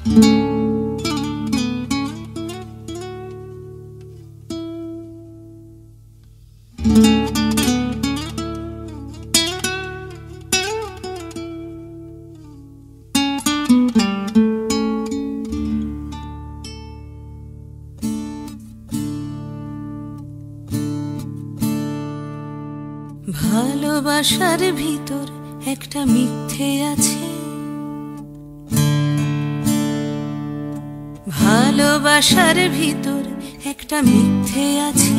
ভালোবাসার ভিতর একটা মিথ্যে আছে, ভালোবাসার ভিতর একটা মিথ্যে আছে।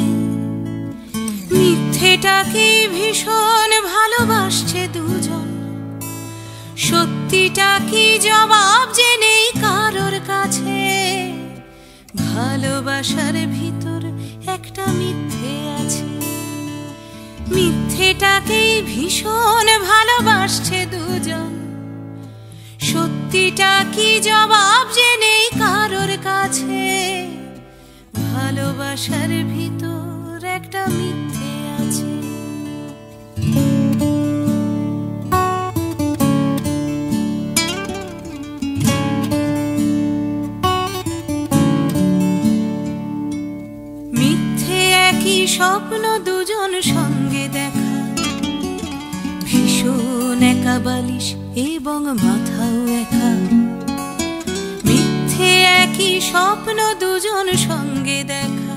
মিথ্যেটাকে ভীষণ ভালোবাসছে দুজন, সত্যিটা কি জবাব যে নেই কারোর কাছে। ভালোবাসার ভিতর একটা মিথ্যে আছে, মিথ্যেটাকেই ভীষণ ভালোবাসছে দুজন, সত্যিটা কি জবাব যে নেই কারোর কাছে। ভালোবাসার ভিতর একটা মিথ্যে আছে। মিথ্যে একই স্বপ্ন দুজন সঙ্গে দেখা, ভীষণ একা বালিশ এবং মাথাও একা। মিথ্যে একই স্বপ্ন দুজন সঙ্গে দেখা,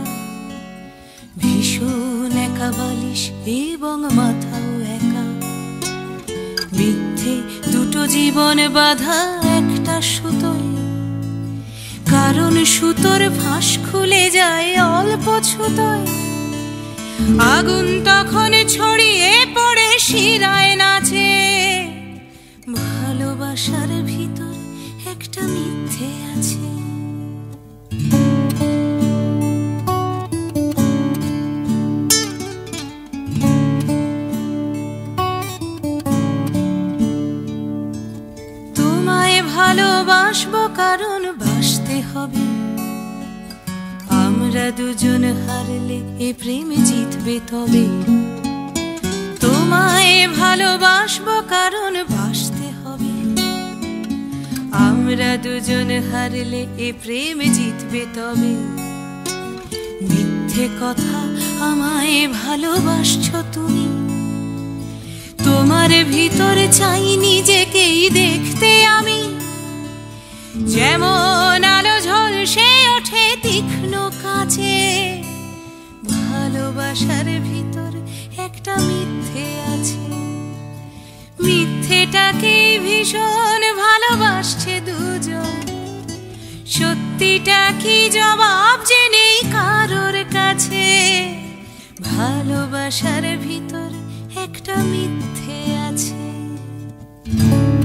ভীষণ একা বালিশ এবং মাথাও একা। মিথ্যে দুটো জীবন বাঁধা একটা সুতোয়, কারণ সুতোর ফাঁস খুলে যায় অল্প ছুতোয়। আগুন তখন ছড়িয়ে পড়ে শিরায় নাচে। ভালোবাসার ভিতর একটা মিথ্যে আছে। তোমায় ভালোবাসবো কারণ বাসতে হবে, আমরা দুজন হারলে এ প্রেম জিতবে তবে। তোমায় ভালোবাসবো কারণ বাসতে হবে, আমরা দুজন হারলে এ প্রেম জিতবে তবে। মিথ্যে কথা আমায় ভালোবাসছো তুমি, তোমার ভিতরে চাই নিজেকেই দেখতে আমি। যেমন আলো ঝলসে ওঠে তীক্ষ্ণ কাছে, ভালোবাসার ভিতর একটা মিথ্যে আছে। মিথ্যেটাকে ভীষণ ভালোবাসছে দুজন, সত্যিটা কি জবাব যে নেই কারোর কাছে। ভালোবাসার ভিতর একটা মিথ্যে আছে।